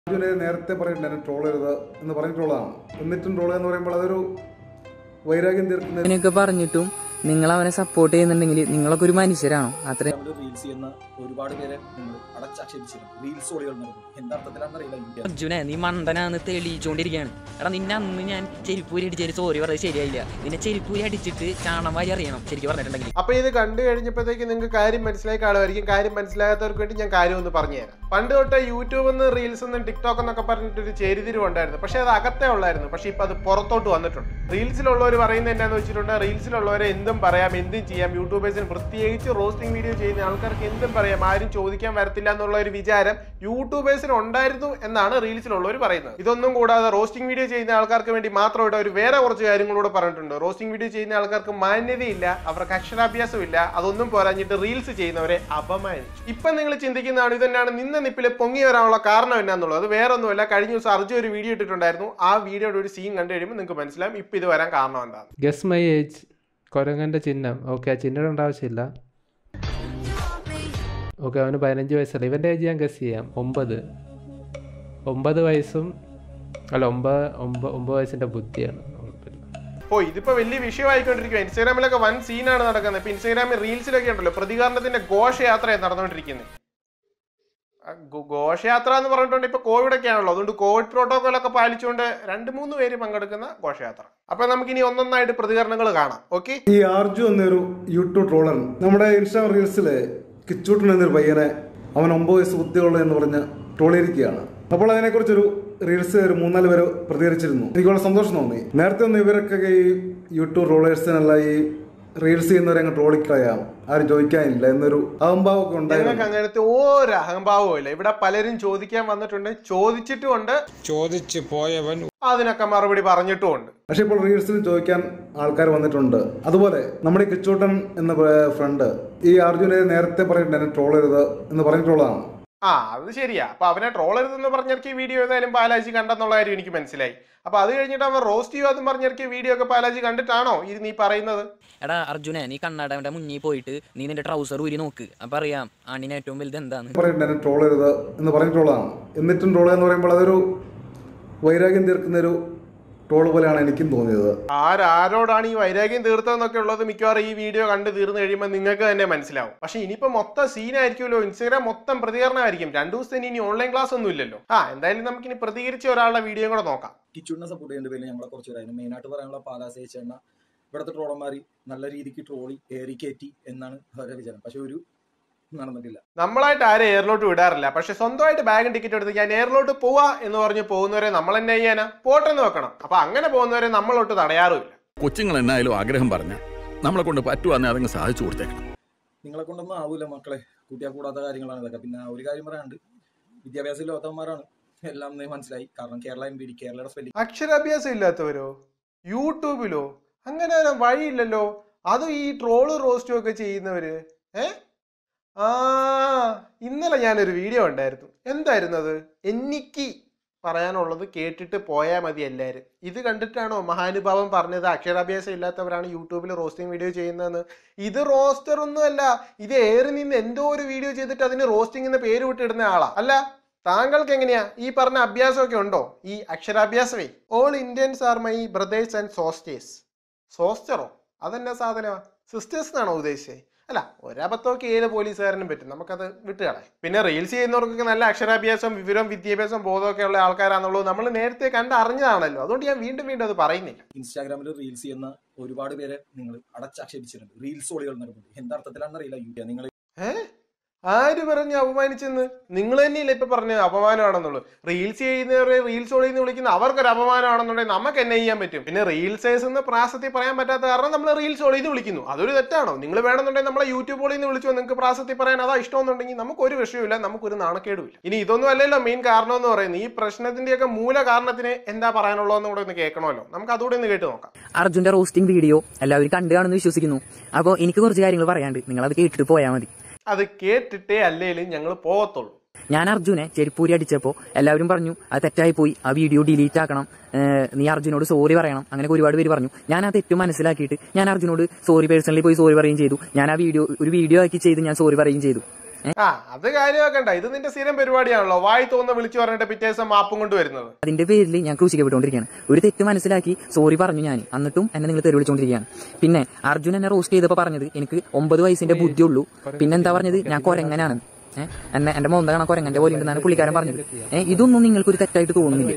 Arjyou നേരത്തെ പറയുന്നുണ്ട് troll ചെയ്തത് എന്ന് പറഞ്ഞിട്ടുള്ളതാണ്. എന്നിട്ടും ട്രോൾ എന്ന് പറയുമ്പോൾ അതൊരു വൈരാഗ്യം തീർക്കുന്ന അങ്ങനെയൊക്കെ പറഞ്ഞിട്ടും നിങ്ങൾ അവനെ സപ്പോർട്ട് ചെയ്യുന്നുണ്ടെങ്കിൽ നിങ്ങളൊക്കെ ഒരു മനുഷ്യരാണോ? അത്രയും റീൽസ് ചെയ്യുന്ന ഒരുപാട് പേരെ നിങ്ങൾ അടച്ചാക്ഷേപിച്ചിരുന്നു. റീൽസ് ഓളികൾ നടക്കും. എന്താർത്ഥത്തിലാണെന്നറിയില്ല. അർജുനെ നീ മണ്ടനാന്ന് തെളിയിച്ചുകൊണ്ടിരിക്കുകയാണ്. എടാ നിന്നെ അന്ന് ഞാൻ ചെരുപ്പൂരി അടിച്ചൊരു സോറി പറഞ്ഞത് ശരിയായില്ല. നിന്നെ ചെരുപ്പൂരി അടിച്ചിട്ട് ചാണവാരി അറിയണം ശരിക്കും പറഞ്ഞിട്ടുണ്ടെങ്കിൽ. അപ്പൊ ഇത് കണ്ടു കഴിഞ്ഞപ്പോഴത്തേക്ക് നിങ്ങൾക്ക് കാര്യം മനസ്സിലായി കാണുമായിരിക്കും. കാര്യം മനസ്സിലാകാത്തവർക്ക് വേണ്ടി ഞാൻ കാര്യം ഒന്ന് പറഞ്ഞുതരാം. പണ്ട് തൊട്ട് യൂട്യൂബ് നിന്ന് റീൽസ് നിന്ന് ടിക്ടോക്ക് എന്നൊക്കെ പറഞ്ഞിട്ടൊരു ചേരിതിരിവുണ്ടായിരുന്നു. പക്ഷെ അത് അകത്തേ ഉള്ളായിരുന്നു. പക്ഷെ ഇപ്പൊ അത് പുറത്തോട്ട് വന്നിട്ടുണ്ട്. റീൽസിലുള്ളവർ പറയുന്നത് എന്താണെന്ന് വെച്ചിട്ടുണ്ട്, റീൽസിലുള്ളവരെ എന്തും പറയാം, എന്തും ചെയ്യാം. യൂട്യൂബേഴ്സിന് പ്രത്യേകിച്ച് റോസ്റ്റിംഗ് വീഡിയോ ചെയ്യുന്ന ആൾക്കാർക്ക് എന്തും പറയാം, ആരും ചോദിക്കാൻ വരത്തില്ല എന്നുള്ള ഒരു വിചാരം യൂട്യൂബേഴ്സിന് ഉണ്ടായിരുന്നു എന്നാണ് റീൽസിലുള്ളവർ പറയുന്നത്. ഇതൊന്നും കൂടാതെ റോസ്റ്റിംഗ് വീഡിയോ ചെയ്യുന്ന ആൾക്കാർക്ക് വേണ്ടി മാത്രമായിട്ട് അവർ വേറെ കുറച്ച് കാര്യങ്ങളൂടെ പറഞ്ഞിട്ടുണ്ട്. റോസ്റ്റിംഗ് വീഡിയോ ചെയ്യുന്ന ആൾക്കാർക്ക് മാന്യതയില്ല, അവർക്ക് അക്ഷരാഭ്യാസം ഇല്ല, അതൊന്നും പോരാഞ്ഞിട്ട് റീൽസ് ചെയ്യുന്നവരെ അപമാനിച്ചു. ഇപ്പൊ നിങ്ങൾ ചിന്തിക്കുന്നതാണ് ഇതെന്നാണ് നിന്ന നിപ്പിൽ പൊങ്ങി വരാനുള്ള കാരണം എന്നാന്നുള്ളത്. അത് വേറെ ഒന്നുമല്ല. കഴിഞ്ഞ ദിവസം അർജു ഒരു വീഡിയോ ഇട്ടിട്ടുണ്ടായിരുന്നു. ആ വീഡിയോയുടെ ഒരു സീൻ കണ്ടു കഴിയുമ്പോൾ നിങ്ങൾക്ക് മനസ്സിലാവും ഇപ്പൊ ഇത് വരാൻ കാരണം എന്താണ്. ഗസ് മൈ ഏജ്, കൊരങ്ങന്റെ ചിഹ്നം. ഓക്കെ, ആ ചിഹ്നം ഇടേണ്ട ആവശ്യമില്ല. ഓക്കെ, അവന് 15 വയസ്സല്ല. ഇവൻ്റെ ഏജ് ഞാൻ ഗസ് ചെയ്യാം. 9 വയസ്സും അല്ല 9 വയസ്സിൻ്റെ ബുദ്ധിയാണ്. ഓ, ഇതിപ്പോ വലിയ വിഷയമായിക്കൊണ്ടിരിക്കുക. ഇൻസ്റ്റാഗ്രാമിലൊക്കെ വൻ സീനാണ് നടക്കുന്നത്. ഇപ്പൊ ഇൻസ്റ്റാഗ്രാമിൽ റീൽസിലൊക്കെ ഉണ്ടല്ലോ പ്രതികരണത്തിന്റെ ഘോഷയാത്രയാണ് നടന്നുകൊണ്ടിരിക്കുന്നത്. ഘോഷയാത്ര എന്ന് പറഞ്ഞിട്ടുണ്ട്. ഇപ്പൊ കോവിഡ് ഒക്കെ ആണല്ലോ, അതുകൊണ്ട് കോവിഡ് പ്രോട്ടോകോൾ ഒക്കെ പാലിച്ചുകൊണ്ട് 2-3 പേര് പങ്കെടുക്കുന്ന ഘോഷയാത്ര. അപ്പൊ നമുക്കിനി ഒന്നൊന്നായിട്ട് പ്രതികരണങ്ങൾ കാണാം. ഓക്കെ, ഈ ആർജു എന്നൊരു യൂട്യൂബ് ട്രോളർ നമ്മുടെ ഇൻസ്റ്റാഗ്രാം റീൽസില് കിച്ചൂട്ടൻ എന്നൊരു പയ്യനെ അവൻ 9 വയസ്സ് ബുദ്ധിയുള്ള എന്ന് പറഞ്ഞ് ട്രോളിയിരിക്കുകയാണ്. അപ്പോൾ അതിനെക്കുറിച്ചൊരു റീൽസ് ഒരു 3-4 പേര് പ്രതികരിച്ചിരുന്നു. എനിക്ക് വളരെ സന്തോഷം തോന്നി. നേരത്തെ ഒന്നും ഇവരൊക്കെ ഈ യൂട്യൂബ് ട്രോളേഴ്സിനല്ല ഈ റീൽസ് ചെയ്യുന്നവരെ അങ്ങ് ട്രോളിക്കളയാം, ആരും ചോദിക്കാനില്ല എന്നൊരു അഹംഭാവമൊക്കെ ഉണ്ടായിരുന്നു. അങ്ങനത്തെ ഒരു അഹംഭാവവും ഇല്ല. ഇവിടെ പലരും ചോദിക്കാൻ വന്നിട്ടുണ്ട്, ചോദിച്ചിട്ടുമുണ്ട്, ചോദിച്ചു പോയവൻ അതിനൊക്കെ മറുപടി പറഞ്ഞിട്ടുമുണ്ട്. പക്ഷെ ഇപ്പോൾ റീൽസിൽ ചോദിക്കാൻ ആൾക്കാർ വന്നിട്ടുണ്ട്. അതുപോലെ നമ്മുടെ കിച്ചൂട്ടൻ എന്ന ഫ്രണ്ട് ഈ അർജുനെ നേരത്തെ പറയുന്നുണ്ട് ട്രോൾ ചെയ്തത് എന്ന് പറഞ്ഞിട്ടുള്ളതാണ്. അത് ശരിയാ. അപ്പൊ അവനെ ട്രോളരുതെന്ന് പറഞ്ഞിറക്കിയ വീഡിയോ ഏതായാലും ബാലാജി കണ്ടെന്നുള്ള കാര്യം എനിക്ക് മനസ്സിലായി. അപ്പൊ അത് കഴിഞ്ഞിട്ട് അവൻ റോസ്റ്റ് ചെയ്യുവാതും പറഞ്ഞിറക്കിയ വീഡിയോ ഒക്കെ ബാലാജി കണ്ടിട്ടാണോ ഇത് നീ പറയുന്നത്? എടാ അർജുനെ, നീ കണ്ണാടവന്റെ മുന്നിൽ പോയിട്ട് നീ നിന്റെ ട്രൗസർ ഊരി നോക്ക്. അപ്പൊ അറിയാം ആണിന് ഏറ്റവും വലുത് എന്താന്ന്. പറയുന്നുണ്ട് ട്രോൾ ചെയ്തത് എന്ന് പറഞ്ഞിട്ടുള്ളതാണ്. എന്നിട്ടും ട്രോൾ എന്ന് പറയുമ്പോൾ അതൊരു വൈരാഗ്യം തീർക്കുന്ന ഒരു ട്രോൾ പോലെയാണ് എനിക്കും തോന്നിയത്. ആരോടാണ് ഈ വൈരാഗ്യം തീർത്തതെന്നൊക്കെ ഉള്ളത് മിക്കവാറും ഈ വീഡിയോ കണ്ട് തീർന്നു കഴിയുമ്പോൾ നിങ്ങൾക്ക് തന്നെ മനസ്സിലാവും. പക്ഷെ ഇനിയിപ്പോ മൊത്തം സീനായിരിക്കുമല്ലോ. ഇൻസ്റ്റാഗ്രാം മൊത്തം പ്രതികരണമായിരിക്കും. 2 ദിവസത്തിന് ഇനി ഓൺലൈൻ ക്ലാസ് ഒന്നും ഇല്ലല്ലോ. എന്തായാലും നമുക്കിനി പ്രതികരിച്ച ഒരാളുടെ വീഡിയോ കൂടെ നോക്കാം. കിച്ചുവിനെ സപ്പോർട്ട് ചെയ്യേണ്ട പേരിൽ ഞങ്ങളെ കുറച്ച് പേരായിരുന്നു. മെയിനായിട്ട് പറയാനുള്ള പാലാസേച്ചെണ്ണ ഇവിടുത്തെ ട്രോളന്മാർ നല്ല രീതിക്ക് ട്രോളി ഏറി കയറ്റി എന്നാണ് അവരുടെ വിചാരം. പക്ഷെ ഒരു നടന്നിട്ടില്ല. നമ്മളായിട്ട് ആരും എയറിലോട്ട് വിടാറില്ല. പക്ഷെ സ്വന്തമായിട്ട് ബാഗും ടിക്കറ്റ് എടുത്ത് ഞാൻ എയറിലോട്ട് പോവാ എന്ന് പറഞ്ഞ് പോകുന്നവരെ നമ്മൾ എന്നെ ചെയ്യാനാ പോട്ടെന്ന് വെക്കണം. അപ്പൊ അങ്ങനെ പോകുന്നവരെ നമ്മളോട്ട് തടയാറുമില്ല. കൊച്ചുങ്ങൾ എന്നായാലും ആഗ്രഹം പറഞ്ഞ നമ്മളെ കൊണ്ട് പറ്റുവാന്നെ അതങ്ങ് സാധിച്ചു കൊടുത്തേക്കണം. നിങ്ങളെ കൊണ്ടൊന്നും ആവൂല മക്കളെ, കൂട്ടിയാൽ കൂടാത്ത കാര്യങ്ങളാണ് ഇതൊക്കെ. പിന്നെ ഒരു കാര്യം പറയാണ്ട്, വിദ്യാഭ്യാസം ഇല്ലാത്തവന്മാരാണ് എല്ലാം മനസ്സിലായി. കാരണം കേരളയുടെ സ്പെല്ലിംഗ്. അക്ഷരാഭ്യാസം ഇല്ലാത്തവരോ യൂട്യൂബിലോ? അങ്ങനെ വഴിയില്ലല്ലോ. അത് ഈ ട്രോള് റോസ്റ്റും ഒക്കെ ചെയ്യുന്നവര്. ഇന്നലെ ഞാനൊരു വീഡിയോ ഉണ്ടായിരുന്നു. എന്തായിരുന്നു അത്? എനിക്ക് പറയാനുള്ളത് കേട്ടിട്ട് പോയാൽ മതി എല്ലാവരും. ഇത് കണ്ടിട്ടാണോ മഹാനുഭാവം പറഞ്ഞത് അക്ഷരാഭ്യാസം ഇല്ലാത്തവരാണ് യൂട്യൂബിൽ റോസ്റ്റിംഗ് വീഡിയോ ചെയ്യുന്നതെന്ന്? ഇത് റോസ്റ്റർ ഒന്നും അല്ല. ഇത് ഏറി നിന്ന് എന്തോ ഒരു വീഡിയോ ചെയ്തിട്ട് അതിന് റോസ്റ്റിംഗ് എന്ന് പേര് വിട്ടിടുന്ന ആളാ. അല്ല, താങ്കൾക്ക് എങ്ങനെയാ ഈ പറഞ്ഞ അഭ്യാസമൊക്കെ ഉണ്ടോ? ഈ അക്ഷരാഭ്യാസമേ. All Indians are my brothers and sosters. സോസ്റ്ററോ? അതെന്നാ സാധനമാ? സിസ്റ്റേഴ്സ് എന്നാണോ ഉദ്ദേശിച്ചത്? അല്ല, ഒരബദ്ധമൊക്കെ ഏത് പോലീസുകാരനും പറ്റും. നമുക്കത് വിട്ടുകളയാം. പിന്നെ റീൽസ് ചെയ്യുന്നവർക്കൊക്കെ നല്ല അക്ഷരാഭ്യാസം, വിവരം, വിദ്യാഭ്യാസം, ബോധമൊക്കെ ഉള്ള ആൾക്കാരാണെന്നുള്ളത് നമ്മൾ നേരത്തെ കണ്ടറിഞ്ഞതാണല്ലോ. അതുകൊണ്ട് ഞാൻ വീണ്ടും അത് പറയുന്നില്ല. ഇൻസ്റ്റാഗ്രാമിൽ റീൽസ് ചെയ്യുന്ന ഒരുപാട് പേരെ നിങ്ങൾ അടച്ചാക്ഷേപിച്ചിട്ടുണ്ട്. റീൽസ് ഓളികൾ നടക്കും. എന്താർത്ഥത്തിലാണെന്നറിയില്ല. നിങ്ങൾ ആര് പറഞ്ഞ് അപമാനിച്ചെന്ന്? നിങ്ങൾ തന്നെയല്ലേ ഇപ്പൊ പറഞ്ഞത് അപമാനമാണെന്നുള്ളത്. റീൽസ് ചെയ്യുന്നവരെ റീൽസ് ഓളിന്ന് വിളിക്കുന്ന അവർക്കൊരു അപമാനമാണെന്നുണ്ടെങ്കിൽ നമുക്ക് എന്നെ ചെയ്യാൻ പറ്റും. പിന്നെ റീൽസേഴ്സ് എന്ന് പ്രാസത്തിൽ പറയാൻ പറ്റാത്ത കാരണം നമ്മൾ റീൽസ് ഓളിന്ന് വിളിക്കുന്നു. അതൊരു തെറ്റാണോ? നിങ്ങൾ വേണമെന്നുണ്ടെങ്കിൽ നമ്മളെ യൂട്യൂബ് ഓളിന്ന് വിളിച്ചോ. നിങ്ങൾക്ക് പ്രാസത്തിൽ പറയാൻ അതാ ഇഷ്ടമെന്നുണ്ടെങ്കിൽ നമുക്കൊരു വിഷയമില്ല, നമുക്കൊരു നാണക്കേടുമില്ല. ഇനി ഇതൊന്നും അല്ലല്ലോ മെയിൻ കാരണം എന്ന് പറയുന്നത്. ഈ പ്രശ്നത്തിന്റെയൊക്കെ മൂല കാരണത്തിന് എന്താ പറയാനുള്ളതെന്ന് കൂടെ ഒന്ന് കേൾക്കണമല്ലോ. നമുക്ക് അതുകൂടെ ഒന്ന് കേട്ട് നോക്കാം. അർജുന്റെ റോസ്റ്റിംഗ് വീഡിയോ എല്ലാവരും കണ്ടു കാണുമെന്ന് വിശ്വസിക്കുന്നു. അപ്പോൾ എനിക്ക് കുറച്ച് കാര്യങ്ങൾ പറയാണ്ട്, നിങ്ങൾ അത് കേട്ടിട്ട് പോയാൽ മതി. അത് കേട്ടിട്ടേ അല്ലേലും ഞങ്ങൾ പോകത്തുള്ളൂ. ഞാൻ അർജുനെ ചെരുപ്പൂരി അടിച്ചപ്പോൾ എല്ലാവരും പറഞ്ഞു അത് തെറ്റായി പോയി, ആ വീഡിയോ ഡിലീറ്റ് ആക്കണം, നീ അർജുനോട് സോറി പറയണം, അങ്ങനെ ഒരുപാട് പേര് പറഞ്ഞു. ഞാൻ ആ തെറ്റ് മനസ്സിലാക്കിയിട്ട് ഞാൻ അർജുനോട് സോറി പേഴ്സണലി പോയി സോറി പറയുകയും ചെയ്തു. ഞാൻ ആ ഒരു വീഡിയോ ആക്കി ചെയ്ത് ഞാൻ സോറി പറയുകയും ചെയ്തു. അത് കാര്യമാക്കണ്ട, ഇത് നിന്റെ സ്ഥിരം പരിപാടിയാണല്ലോ, വായി തോന്നുന്ന വിളിച്ചു പറഞ്ഞിട്ട് പിറ്റേ ദിവസം മാപ്പും കൊണ്ടുവരുന്നത്. അതിന്റെ പേരിൽ ഞാൻ ക്രൂശിക്കപ്പെട്ടുകൊണ്ടിരിക്കുകയാണ്. ഒരു തെറ്റ് മനസ്സിലാക്കി സോറി പറഞ്ഞു ഞാൻ, എന്നിട്ടും എന്നെ നിങ്ങൾ തെറി വിളിച്ചുകൊണ്ടിരിക്കുകയാണ്. പിന്നെ അർജുൻ എന്നെ റോസ്റ്റ് ചെയ്തപ്പോൾ പറഞ്ഞത് എനിക്ക് 9 വയസ്സിന്റെ ബുദ്ധിയുള്ളൂ, പിന്നെ എന്താ പറഞ്ഞത് ഞാൻ കൊരങ്ങനാണ്, എന്റെ മോന്ത കാണാൻ കൊരങ്ങന്റെ പോലെ ഉണ്ടെന്നാണ് പുള്ളിക്കാരൻ പറഞ്ഞത്. ഇതൊന്നും നിങ്ങൾക്കൊരു തെറ്റായിട്ട് തോന്നുന്നില്ലേ?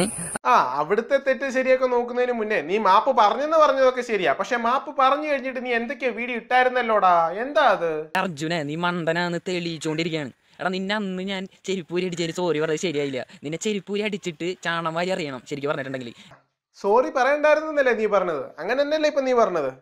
അവിടുത്തെ തെറ്റ് ശരിയൊക്കെ നോക്കുന്നതിന് മുന്നേ നീ മാപ്പ് പറഞ്ഞതൊക്കെ ശരിയാ, പക്ഷെ മാപ്പ് പറഞ്ഞു കഴിഞ്ഞിട്ട് നീ എന്തൊക്കെയാ വീഡിയോ ഇട്ടായിരുന്നല്ലോടാ, എന്താ അത്? അർജുനെ നീ മണ്ടനാന്ന് തെളിയിച്ചോണ്ടിരിക്കുകയാണ്. എടാ നിന്നെ അന്ന് ഞാൻ ചെരുപ്പൂരി അടിച്ചതിന് സോറി പറഞ്ഞത് ശരിയായില്ല. നിന്നെ ചെരുപ്പൂരി അടിച്ചിട്ട് ചാണം വാരി അറിയണം ശരിക്കും പറഞ്ഞിട്ടുണ്ടെങ്കിൽ. സോറി പറയണ്ടായിരുന്നല്ലേ നീ പറഞ്ഞത്, അങ്ങനെ തന്നെയല്ലേ ഇപ്പൊ നീ പറഞ്ഞത്?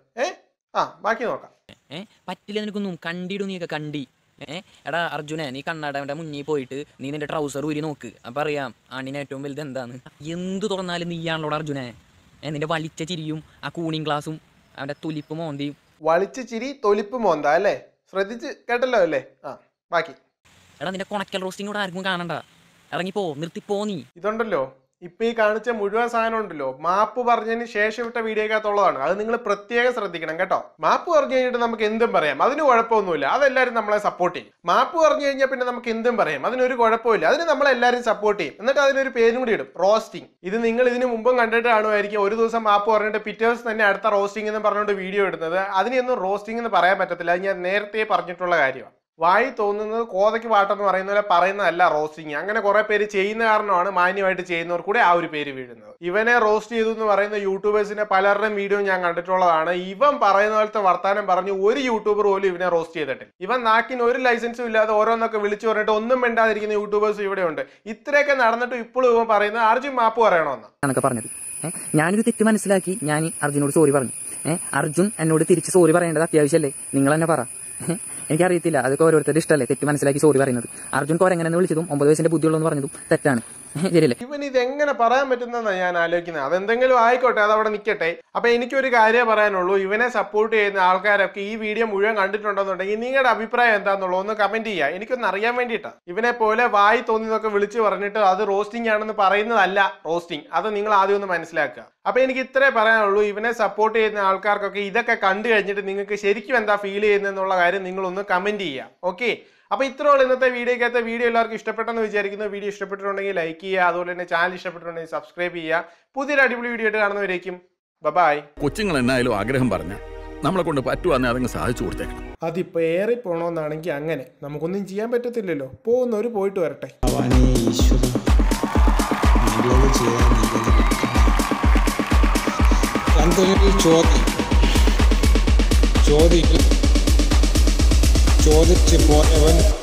ബാക്കി നോക്കാം. പറ്റില്ല നിനക്കൊന്നും, കണ്ടിടും നീയൊക്കെ കണ്ടി. എടാ അർജുനെ നീ കണ്ണാടവന്റെ മുന്നിൽ പോയിട്ട് നീ നിന്റെ ട്രൗസർ ഊരി നോക്ക്, അപ്പൊ അറിയാം ആണിന് ഏറ്റവും വലുത് എന്താന്ന്. എന്ത് തുറന്നാലും നീയാണല്ലോടാ അർജുനെ. നിന്റെ വലിച്ച ചിരിയും ആ കൂണിങ് ഗ്ലാസും അവന്റെ തൊലിപ്പ് മോന്തിയും. വലിച്ച ചിരി തൊലിപ്പ് മോന്ത അല്ലേ? ശ്രദ്ധിച്ച് കേട്ടല്ലോ അല്ലേ? ബാക്കി. എടാ നിന്റെ കൊണക്കൽ റോസ്റ്റിംഗ് കൂടെ ആർക്കും കാണണ്ട, ഇറങ്ങിപ്പോ, നിർത്തിപ്പോ. നീ ഇതുണ്ടല്ലോ ഇപ്പൊ ഈ കാണിച്ച മുഴുവൻ സാധനം ഉണ്ടല്ലോ മാപ്പ് പറഞ്ഞതിന് ശേഷം ഇട്ട വീഡിയോക്കകത്തുള്ളതാണ്. അത് നിങ്ങൾ പ്രത്യേകം ശ്രദ്ധിക്കണം കേട്ടോ. മാപ്പ് പറഞ്ഞു കഴിഞ്ഞിട്ട് നമുക്ക് എന്തും പറയാം, അതിന് കുഴപ്പമൊന്നുമില്ല, അതെല്ലാവരും നമ്മളെ സപ്പോർട്ട് ചെയ്യും. മാപ്പ് പറഞ്ഞു കഴിഞ്ഞാൽ പിന്നെ നമുക്ക് എന്തും പറയാം, അതിനൊരു കുഴപ്പമില്ല, അതിന് നമ്മളെല്ലാവരും സപ്പോർട്ട് ചെയ്യും. എന്നിട്ട് അതിനൊരു പേരും കൂടി ഇടും, റോസ്റ്റിംഗ്. ഇത് നിങ്ങൾ ഇതിന് മുമ്പും കണ്ടിട്ട് കാണുമായിരിക്കും. ഒരു ദിവസം മാപ്പ് പറഞ്ഞിട്ട് പിറ്റേ ദിവസം തന്നെ അടുത്ത റോസ്റ്റിംഗ് എന്ന് പറഞ്ഞുകൊണ്ട് വീഡിയോ ഇടുന്നത്. അതിനെയൊന്നും റോസ്റ്റിംഗ് എന്ന് പറയാൻ പറ്റത്തില്ല, അത് ഞാൻ നേരത്തെ പറഞ്ഞിട്ടുള്ള കാര്യമാണ്. വായി തോന്നുന്നത് കോതയ്ക്ക് പാട്ടെന്ന് പറയുന്ന പോലെ പറയുന്നതല്ല റോസ്റ്റിങ്. അങ്ങനെ കുറെ പേര് ചെയ്യുന്ന കാരണമാണ് മാന്യമായിട്ട് ചെയ്യുന്നവർ കൂടെ ആ ഒരു പേര് വീഴുന്നത്. ഇവനെ റോസ്റ്റ് ചെയ്തു എന്ന് പറയുന്ന യൂട്യൂബേഴ്സിന്റെ പലരുടെയും വീഡിയോ ഞാൻ കണ്ടിട്ടുള്ളതാണ്. ഇവൻ പറയുന്ന പോലത്തെ വർത്താനം പറഞ്ഞു ഒരു യൂട്യൂബർ പോലും ഇവനെ റോസ്റ്റ് ചെയ്തിട്ടില്ല. ഇവൻ നാക്കിന് ഒരു ലൈസൻസും ഇല്ലാതെ ഓരോന്നൊക്കെ വിളിച്ചു പറഞ്ഞിട്ട് ഒന്നും മിണ്ടാതിരിക്കുന്ന യൂട്യൂബേഴ്സ് ഇവിടെ ഉണ്ട്. ഇത്രയൊക്കെ നടന്നിട്ട് ഇപ്പോഴും ഇവൻ പറയുന്നത് അർജുൻ മാപ്പ് പറയണമെന്നാണ് പറഞ്ഞത്. ഞാനൊരു തെറ്റ് മനസ്സിലാക്കി ഞാൻ അർജുനോട് സോറി പറഞ്ഞു. അർജുൻ എന്നോട് തിരിച്ച് സോറി പറയേണ്ടത് അത്യാവശ്യമല്ലേ? നിങ്ങൾ തന്നെ പറ. എനിക്കറിയത്തില്ല, അതൊക്കെ ഓരോരുത്തരുടെ ഇഷ്ടമല്ലേ തെറ്റ് മനസ്സിലാക്കി സോറി പറയുന്നത്. അർജുൻ കൊരങ്ങനെന്ന് വിളിച്ചതും 9 വയസ്സിന്റെ ബുദ്ധിയുള്ളൂ എന്ന് പറഞ്ഞതും തെറ്റാണ്, ശരിയല്ലേ? ഇവൻ ഇത് എങ്ങനെ പറയാൻ പറ്റുന്നതാണ് ഞാൻ ആലോചിക്കുന്നത്. അതെന്തെങ്കിലും ആയിക്കോട്ടെ, അതവിടെ നിൽക്കട്ടെ. അപ്പൊ എനിക്കൊരു കാര്യം പറയാനുള്ളൂ, ഇവനെ സപ്പോർട്ട് ചെയ്യുന്ന ആൾക്കാരൊക്കെ ഈ വീഡിയോ മുഴുവൻ കണ്ടിട്ടുണ്ടെന്നുണ്ടെങ്കിൽ നിങ്ങളുടെ അഭിപ്രായം എന്താണെന്നുള്ളത് ഒന്ന് കമന്റ് ചെയ്യുക, എനിക്കൊന്ന് അറിയാൻ വേണ്ടിയിട്ടാണ്. ഇവനെ പോലെ വായി തോന്നിയതൊക്കെ വിളിച്ചു പറഞ്ഞിട്ട് അത് റോസ്റ്റിംഗ് ആണെന്ന് പറയുന്നതല്ല റോസ്റ്റിംഗ്, അത് നിങ്ങൾ ആദ്യം ഒന്ന് മനസ്സിലാക്കുക. അപ്പൊ എനിക്ക് ഇത്രേ പറയാനുള്ളൂ, ഇവനെ സപ്പോർട്ട് ചെയ്യുന്ന ആൾക്കാർക്കൊക്കെ ഇതൊക്കെ കണ്ടു കഴിഞ്ഞിട്ട് നിങ്ങൾക്ക് ശരിക്കും എന്താ ഫീൽ ചെയ്യുന്നതെന്നുള്ള കാര്യം നിങ്ങളൊന്ന് കമന്റ് ചെയ്യുക. ഓക്കെ, അപ്പൊ ഇത്രയുള്ള ഇന്നത്തെ വീഡിയോക്കകത്ത്. വീഡിയോ എല്ലാവർക്കും ഇഷ്ടപ്പെട്ടെന്ന് വിചാരിക്കുന്നു. വീഡിയോ ഇഷ്ടപ്പെട്ടിട്ടുണ്ടെങ്കിൽ ലൈക്ക് ചെയ്യുക, അതുപോലെ തന്നെ ചാനൽ ഇഷ്ടപ്പെട്ടിട്ടുണ്ടെങ്കിൽ സബ്സ്ക്രൈബ് ചെയ്യുക. പുതിയൊരു അടിപൊളി വീഡിയോ ആയിട്ട് കാണുന്നവരേക്കും ബൈ. കൊച്ചുങ്ങൾ എന്നായാലും ആഗ്രഹം പറഞ്ഞ നമ്മളെ കൊണ്ട് പറ്റുവാന്നെ അതങ്ങ് സാധിച്ചു കൊടുത്തേക്കണം. അതിപ്പോ ഏറെ പോണോന്നാണെങ്കിൽ അങ്ങനെ നമുക്കൊന്നും ചെയ്യാൻ പറ്റത്തില്ലല്ലോ, പോകുന്നവര് പോയിട്ട് വരട്ടെ. ചോദിച്ചു പോയവൻ